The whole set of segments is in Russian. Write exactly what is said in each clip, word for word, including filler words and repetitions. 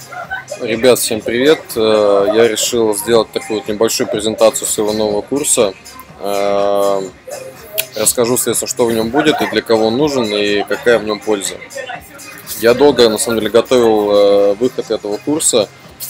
Ребят, всем привет! Я решил сделать такую вот небольшую презентацию своего нового курса. Расскажу, соответственно, что в нем будет и для кого он нужен и какая в нем польза. Я долго, на самом деле, готовил выход этого курса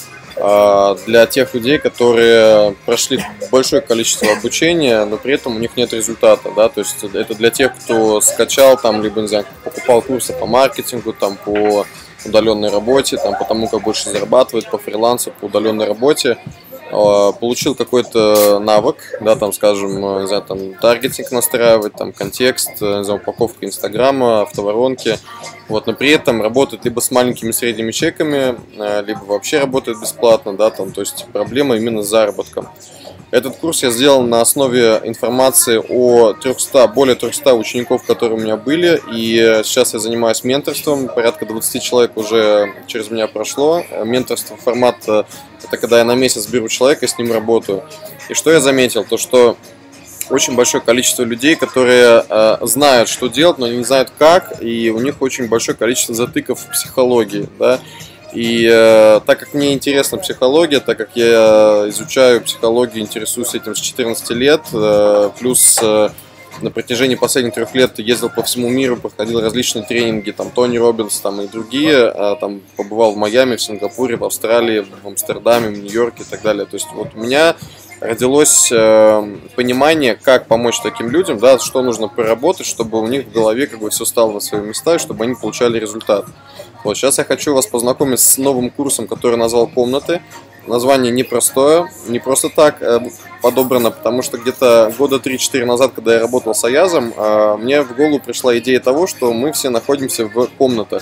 для тех людей, которые прошли большое количество обучения, но при этом у них нет результата, да, то есть это для тех, кто скачал там, либо, не знаю, покупал курсы по маркетингу, там, по удаленной работе, там, по тому, как больше зарабатывать, по фрилансу, по удаленной работе, получил какой-то навык, да, там, скажем, не знаю, там, таргетинг настраивать, там, контекст, не знаю, упаковка инстаграма, автоворонки, вот, но при этом работает либо с маленькими и средними чеками, либо вообще работает бесплатно, да, там, то есть проблема именно с заработком. Этот курс я сделал на основе информации о трёхстах, более трёхстах учеников, которые у меня были, и сейчас я занимаюсь менторством, порядка двадцати человек уже через меня прошло. Менторство формат – это когда я на месяц беру человека и с ним работаю. И что я заметил, то что очень большое количество людей, которые э, знают, что делать, но не знают как, и у них очень большое количество затыков в психологии, да. И э, так как мне интересна психология, так как я изучаю психологию, интересуюсь этим с четырнадцати лет, э, плюс э, на протяжении последних трех лет ездил по всему миру, проходил различные тренинги, там Тони Роббинс там, и другие, э, там побывал в Майами, в Сингапуре, в Австралии, в Амстердаме, в Нью-Йорке и так далее. То есть вот у меня родилось э, понимание, как помочь таким людям, да, что нужно проработать, чтобы у них в голове как бы все стало на свои места, и чтобы они получали результат. Вот сейчас я хочу вас познакомить с новым курсом, который назвал «Комнаты». Название непростое, не просто так э, подобрано, потому что где-то года три-четыре назад, когда я работал с Аязом, э, мне в голову пришла идея того, что мы все находимся в комнатах.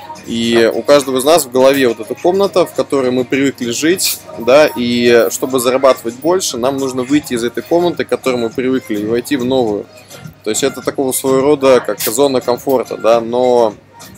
И у каждого из нас в голове вот эта комната, в которой мы привыкли жить, да, и чтобы зарабатывать больше, нам нужно выйти из этой комнаты, к которой мы привыкли, и войти в новую. То есть это такого своего рода, как зона комфорта, да, но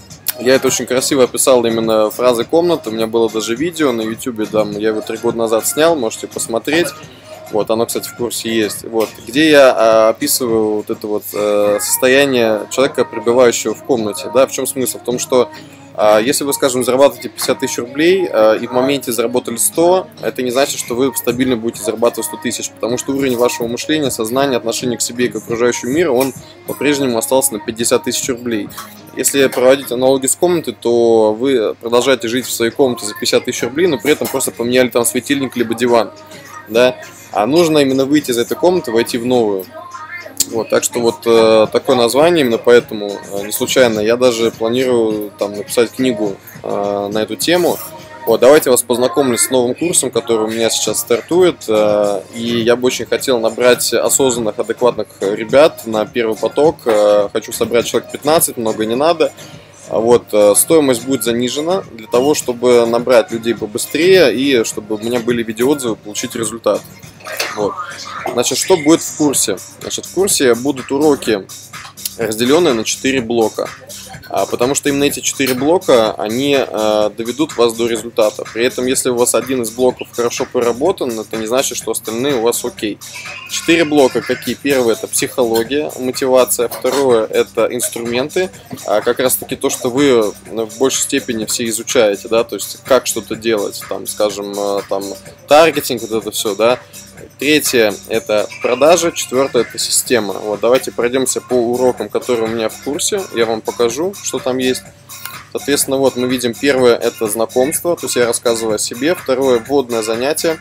я это очень красиво описал именно фразой комнаты. У меня было даже видео на ютубе, да, я его три года назад снял, можете посмотреть. Вот, оно, кстати, в курсе есть. Вот, где я а, описываю вот это вот а, состояние человека, пребывающего в комнате. Да, в чем смысл? В том, что а, если вы, скажем, зарабатываете пятьдесят тысяч рублей а, и в моменте заработали сто, это не значит, что вы стабильно будете зарабатывать сто тысяч, потому что уровень вашего мышления, сознания, отношения к себе и к окружающему миру, он по-прежнему остался на пятьдесят тысяч рублей. Если проводить аналогии с комнатой, то вы продолжаете жить в своей комнате за пятьдесят тысяч рублей, но при этом просто поменяли там светильник либо диван, да? А нужно именно выйти из этой комнаты, войти в новую. Вот, так что вот э, такое название, именно поэтому э, не случайно. Я даже планирую там написать книгу э, на эту тему. Вот, давайте вас познакомлю с новым курсом, который у меня сейчас стартует. Э, и я бы очень хотел набрать осознанных, адекватных ребят на первый поток. Э, хочу собрать человек пятнадцать, много не надо. Вот, стоимость будет занижена для того, чтобы набрать людей побыстрее и чтобы у меня были видеоотзывы, получить результат. Вот. Значит, что будет в курсе? Значит, в курсе будут уроки, разделенные на четыре блока. Потому что именно эти четыре блока, они э, доведут вас до результата. При этом, если у вас один из блоков хорошо проработан, это не значит, что остальные у вас окей. Четыре блока какие? Первое – это психология, мотивация. Второе – это инструменты. А как раз таки то, что вы в большей степени все изучаете, да, то есть как что-то делать, там, скажем, там, таргетинг, вот это все, да. Третье – это продажи, четвертое – это система. Вот, давайте пройдемся по урокам, которые у меня в курсе, я вам покажу, что там есть. Соответственно, вот мы видим, первое – это знакомство, то есть я рассказываю о себе. Второе – вводное занятие,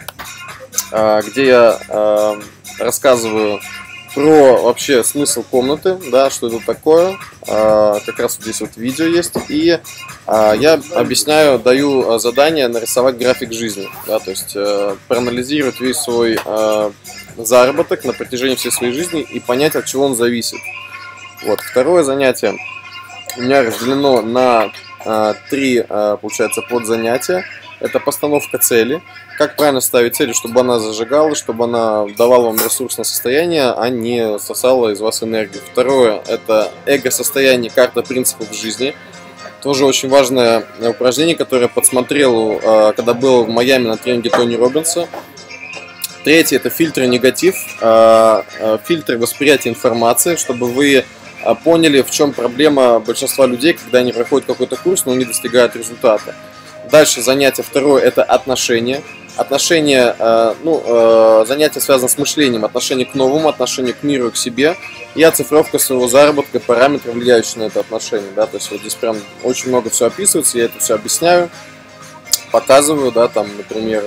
где я рассказываю про вообще смысл комнаты, да, что это такое, а, как раз вот здесь вот видео есть, и а, я объясняю, даю задание нарисовать график жизни, да, то есть а, проанализировать весь свой а, заработок на протяжении всей своей жизни и понять, от чего он зависит. Вот, второе занятие у меня разделено на а, три, а, получается, подзанятия. Это постановка цели. Как правильно ставить цели, чтобы она зажигала, чтобы она давала вам ресурсное состояние, а не сосала из вас энергию. Второе – это эго-состояние, карта принципов жизни. Тоже очень важное упражнение, которое я подсмотрел, когда был в Майами на тренинге Тони Роббинса. Третье – это фильтры негатив, фильтры восприятия информации, чтобы вы поняли, в чем проблема большинства людей, когда они проходят какой-то курс, но не достигают результата. Дальше занятие второе – это отношения. Отношения, э, ну, э, занятие связано с мышлением, отношение к новому, отношение к миру и к себе. И оцифровка своего заработка, параметры, влияющие на это отношение. Да? То есть вот здесь прям очень много все описывается, я это все объясняю, показываю, да, там, например.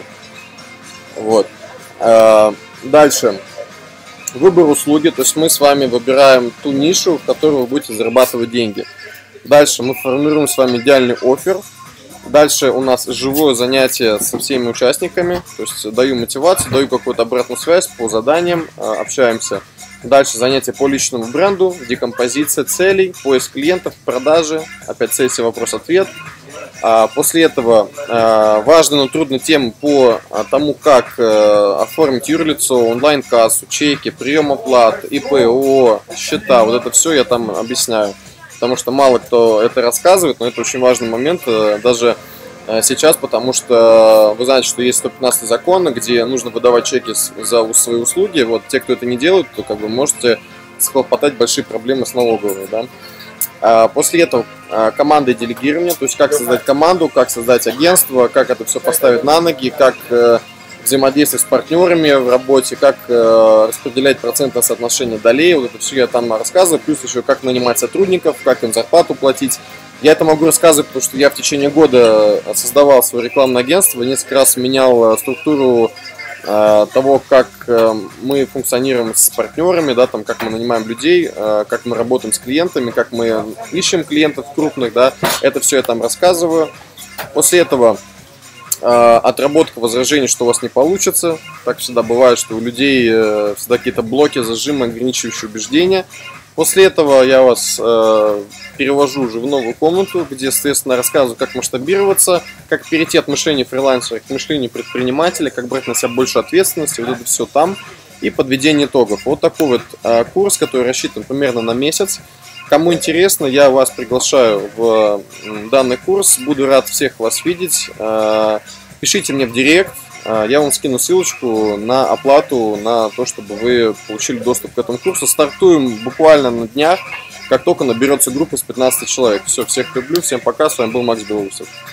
Вот. Э, дальше. Выбор услуги, то есть мы с вами выбираем ту нишу, в которой вы будете зарабатывать деньги. Дальше мы формируем с вами идеальный оффер. Дальше у нас живое занятие со всеми участниками, то есть даю мотивацию, даю какую-то обратную связь по заданиям, общаемся. Дальше занятие по личному бренду, декомпозиция целей, поиск клиентов, продажи, опять сессия вопрос-ответ. После этого важную, но трудную тему по тому, как оформить юрлицо, онлайн-кассу, чеки, прием оплат, ИП, ООО, счета, вот это все я там объясняю. Потому что мало кто это рассказывает, но это очень важный момент даже сейчас, потому что вы знаете, что есть сто пятнадцатый закон, где нужно выдавать чеки за свои услуги. Вот те, кто это не делают, то как бы можете схлопотать большие проблемы с налоговой, да? После этого команда и делегирование, то есть как создать команду, как создать агентство, как это все поставить на ноги, как взаимодействовать с партнерами в работе, как распределять процентное соотношение долей, вот это все я там рассказываю, плюс еще как нанимать сотрудников, как им зарплату платить. Я это могу рассказывать, потому что я в течение года создавал свое рекламное агентство, несколько раз менял структуру того, как мы функционируем с партнерами, да, там, как мы нанимаем людей, как мы работаем с клиентами, как мы ищем клиентов крупных, да, это все я там рассказываю. После этого отработка возражений, что у вас не получится. Так всегда бывает, что у людей всегда какие-то блоки, зажимы, ограничивающие убеждения. После этого я вас э, перевожу уже в новую комнату, где, соответственно, рассказываю, как масштабироваться, как перейти от мышления фрилансера к мышлению предпринимателя, как брать на себя больше ответственности, вот это все там, и подведение итогов. Вот такой вот э, курс, который рассчитан примерно на месяц. Кому интересно, я вас приглашаю в э, данный курс, буду рад всех вас видеть. Э, пишите мне в директ. Я вам скину ссылочку на оплату, на то, чтобы вы получили доступ к этому курсу. Стартуем буквально на днях, как только наберется группа с пятнадцати человек. Все, всех люблю, всем пока, с вами был Макс Белоусов.